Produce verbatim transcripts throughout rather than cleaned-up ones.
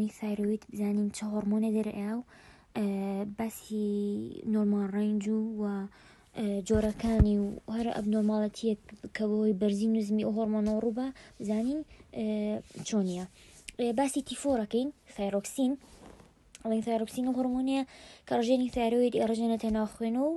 هۆرمۆنی تایرۆید بزانین چه هۆرمۆنە دەرەیە و باسی نۆرمال ڕێنج و جۆرەکانی و هەر ئەبنۆرماڵەتیەک کە بۆی بەرزی نوزمی ئەو هۆرمۆنە ڕووبە بزانین چۆنیە. باسی تیفۆرەکەین تایرۆکسین ئەڵین تایرۆکسین و هۆرمۆنیە کە ڕژێنی تایرۆید ڕژێنێتە ناو خوێنە و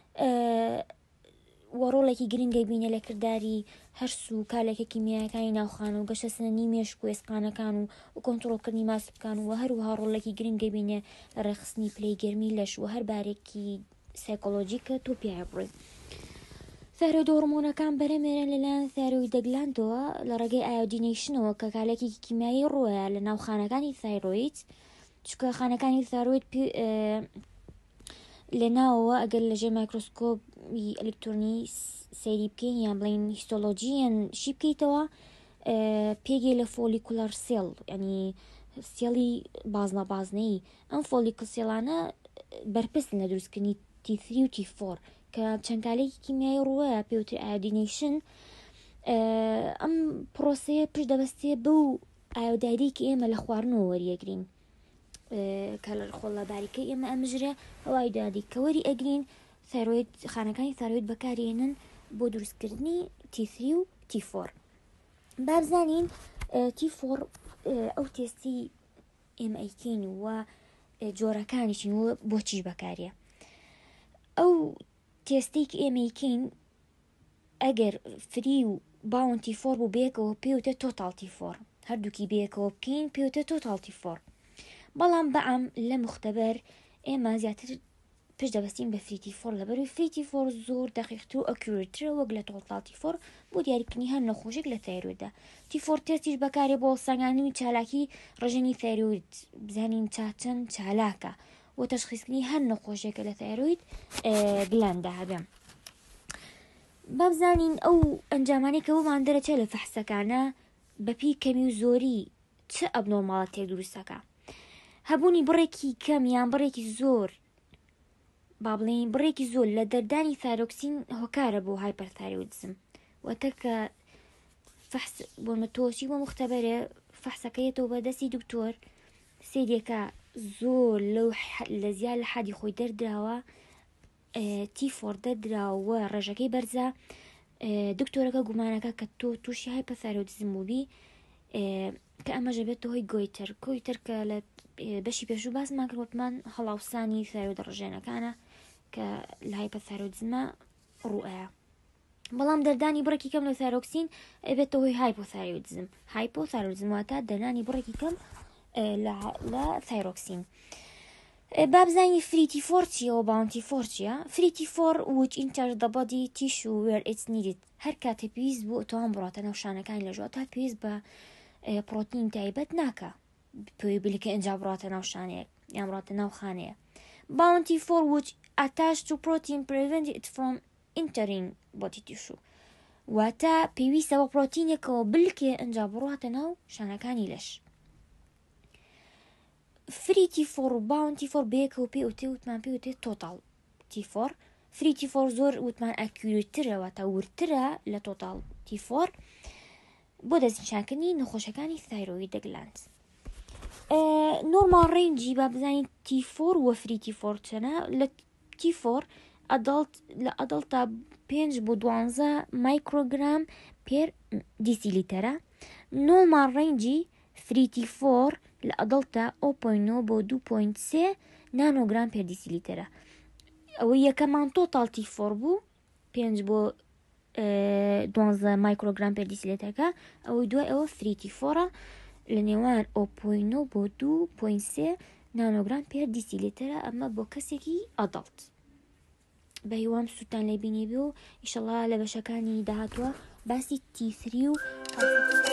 وەڕۆڵێکی گرنگی بینە لە کردداری هەرس و کالێکە کیمیاکانی ناوخانە و گەشە سنەنی مێشک و ئێسقانەکان و و کۆنتڕۆڵکردنی ماسکەکان و هەروەها ڕۆڵێکی گرنگی بینێ لە ڕێخستنی پلەی گەرمی لەش و هەر بارێکی سایکۆلۆجیکە تۆ پیاە بڕێت. تایرۆید هۆرمۆنەکان بەرەمێرن لەلایەن تایرۆید دەگلاندەوە لە ڕێگەی ئایۆدینەیشنەوە کە کالێکی کیمیایی ڕۆیە لە ناو خانەکانی تایرۆید چکە خانەکانی تایرۆید لە ناوەوە ئەگەر لەژێر مایکرۆسکۆپی ئەلکترۆنی سەیری بکەین یان بڵین هیستۆلۆجیەن شی بکەیتەوە پێگەی لە فۆلیکولەر سێڵ ینی سێڵی بازنە بازنەیی ئەم فۆلیکل سێڵانە بەرپرسن لە دروستکردنی تی سری و تی فۆر کە چەند کالێکی کیمیایی ڕووەیە پێوتر ئایۆدینەیشن. ئەم پرۆسەیە پشت دەبەستێ بەو ئایۆدایدی کە ئێمە لە خواردنەوە وەریەگرین کە لە خۆڵە باریکە ئێمە ئەمژرە ئەوای دادی کە وەری ئەگرین تایرۆید خانەکانی تایرۆید بەکارێنن بۆ دروستکردنی تی سری و تی فۆر. بابزانین تی فۆر ئەو تێستی ئێمە ئەیکەین و جۆرەکانیشین و بۆچیش بەکارێ. ئەو تێستی کە ئێمە ئەیکەین ئەگەر فری و باون تی فۆر بوو بێکەوە پێوتە تۆتاڵ تی فۆر هەردووکی بێکەوە بکەین پێوتە تۆتاڵ تی فۆر. بەڵام بەعام لە مختبەر ئێمە زیاتر پشت دەبەستین بە فریتی فۆر لەبەروی فریتی فۆر زۆر دەقیقتر و ئەکیورێتترە وەک لە تۆتاڵ تی فۆر بۆ دیاریکردنی هەر نەخۆشێک لە تایرۆیددا. تی فۆر تێستیش بەکارێ بۆ سەنگاندنی چالاکی ڕژێنی تایرۆید بزانین چاچەند چالاکە و تەشخیصکردنی هەر نەخۆشێکە لە تایرۆید گلاندا هەبێ. بابزانین ئەو ئەنجامانەی کە بۆمان دەرەچێت لە فەحسەکانە بەپی کەمی و زۆری چه ئەبنۆرماڵەتێک دروستەکە. هەبوونی بڕێکی کەم یان بڕێکی زۆر با بڵێن بڕێکی زۆر لە دەردانی تایرۆکسین هۆکارە بۆ هایپەرتایرۆیدزم واتە کە فەحس بۆ مەتۆشی بۆ مختبەرێ فەحسەکەیەتەوە بەدەستی دکتۆر سێدێکە زۆر لەو لە زیاد لە حادی خۆی دەردراوە تی فۆر دەردراوە ڕێژەکەی بەرزە دکتۆرەکە گومانەکە کە تۆ تووشی هایپەرتایرۆیدزم بووبی کە ئەمەژە بێتەوە هۆی گۆیتەر کۆیتەر کە لە بەشی پێشوو باسمان کردوتمان هەڵاوسانی تایرۆید ڕژێنەکانە کە لە هایپەرتایرۆیدزمە ڕوئەیە. بەڵام دەردانی بڕێکی کەم لە تایرۆکسین ئەبێتەوە هۆی هایپۆتایرۆیدزم هایپۆتایرۆیدزم واتە دەرنانی بڕێکی کەم لە تایرۆکسین. بابزانی فریتی فۆر چیە و باونتی فۆر چیە؟ فریتی فۆر which enters the body tissue where it's needed هەر کاتێ پێویست بوو ئەوتوان بڕاتە ناو شانەکانی لەژۆ تا پێویست بە پرۆتین تایبەت ناکە پێوی بلیکە ئەنجا بڕاتە ناو شانەیەک یان بڕاتە ناو خانەیە. باونتی فۆر which attached to protein prevent it from entering body tissue واتە پێویستە بە پرۆتینێکەوە بلکێ ئەنجا بڕاتە ناو شانەکانی لەش. فریتی فۆر و باونتی فۆر بەیەکەوە پێ وتێ وتمان پێ وتێ تۆتاڵ تی فۆر. فریتی فۆر زۆر وتمان ئەکیورێتترە واتە ورترە لە تۆتاڵ تی فۆر بۆ دەستنیشانکردنی نەخۆشەکانی تایرۆید گلاند. نۆرمال ڕێنجی با بزانین تی فۆر و فریتی فۆر چەنە. لە تی فۆر ئەدڵت لە ئەدڵ تا پێنج بۆ دوانزە مایکرۆگرام پێر دیسیلیتەرە. نۆرمال ڕێنجی فریتی فۆر لە ئەدڵ تا ئەو پۆین نۆ بۆ دوو پۆین سێ نانۆگرام پێر دیسیلیتەرە. ئەوە یەکەمان تۆتاڵ تی فۆر بوو پێنج بۆ دوانزە مایکرۆگرام پێر دیسیلیتەرەکە ئەوەی دوای ئەوە فریتی فۆرە لە نێوان ئەو پۆین نۆ بۆ دوو پۆین سێ نانۆگرام پێر دیسیلیتەرە ئەمە بۆ کەسێکی ئەدڵت. بە هیوام سووتان لێبینی بێ و ئیشەڵا لە بەشەکانی داهاتوە باسی تی سری و